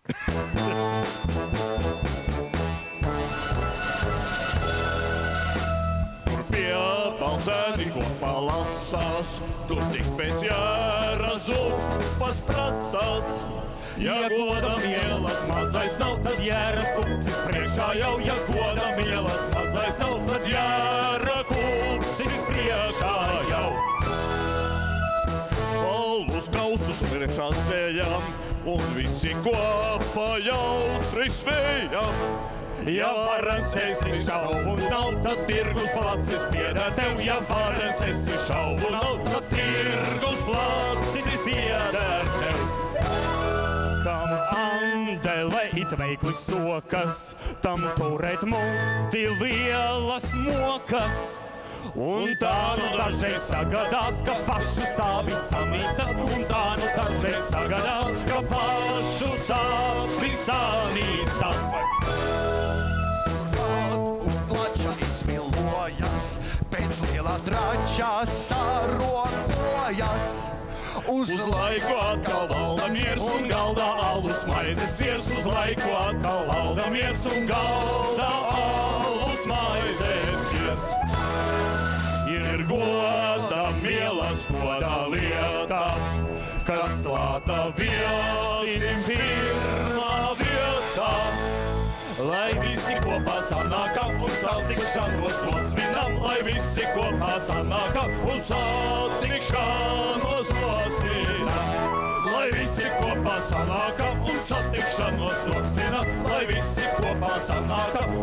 Tur piebaldzēni kopā lasās, tur tik pēc jēra zupas prasās. Ja godam ielas mazais nav, tad jēra kupcis priekšā jau. Ja godam ielas mazais nav, tad jēra kupcis priekšā jau. Balus kausus priekšā ceļam, un visi kopā jautri smējam. Ja varens esi šaubu nav, tad tirgus placis pieder tev. Ja varens esi šaubu nav, tad tirgus placis pieder tev. Kam andele it veikli sokas, tam turēt muti lielas mokas. Un tā nu dažreiz sagadās, ka pašu savi samīstas. Un tā nu dažreiz sagadās, ka pašu savi samīstas. Uz plača izvillojas, pēc lielā tračā saropojas. Uz laiku atkal valda miers un galdā alus maizes ies. Uz laiku atkal valda miers un galdā alus maizes ies. Ir goda mielas goda lieta, kas slāta vielim pirmā vietā. Lai visi kopā sanākam un satikšanos nosvinam, lai visi kopā sanākam un satikšanos nosvinam. Lai visi kopā sanākam un satikšanos nosvinam, lai visi kopā sanākam